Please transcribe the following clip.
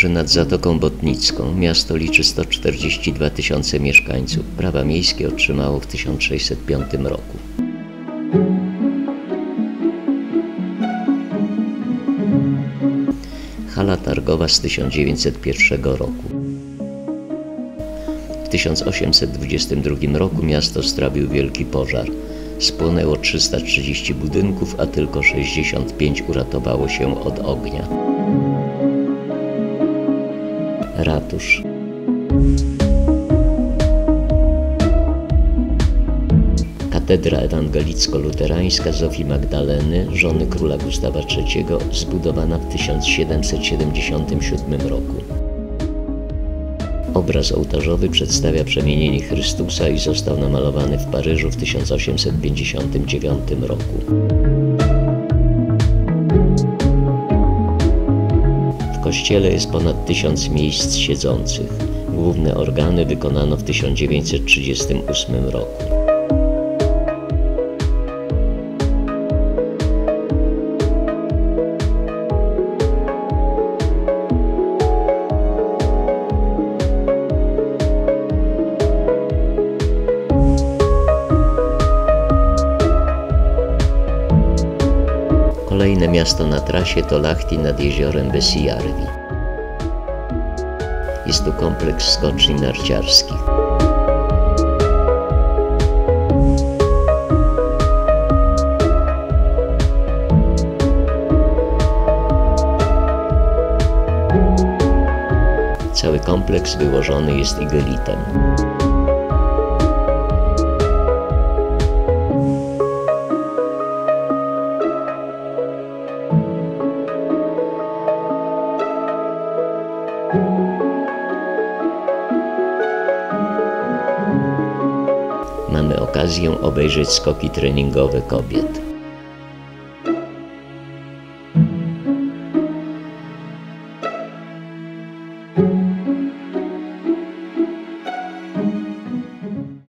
leży nad Zatoką Botnicką. Miasto liczy 142 000 mieszkańców. Prawa miejskie otrzymało w 1605 roku. Hala targowa z 1901 roku. W 1822 roku miasto strawił wielki pożar. Spłonęło 330 budynków, a tylko 65 uratowało się od ognia. Ratusz. Katedra ewangelicko-luterańska Zofii Magdaleny, żony króla Gustawa III, zbudowana w 1777 roku. Obraz ołtarzowy przedstawia przemienienie Chrystusa i został namalowany w Paryżu w 1859 roku. W kościele jest ponad 1000 miejsc siedzących. Główne organy wykonano w 1938 roku. Kolejne miasto na trasie to Lahti nad jeziorem Vesijärvi. Jest tu kompleks skoczni narciarskich. Cały kompleks wyłożony jest igelitem. Mamy okazję obejrzeć skoki treningowe kobiet.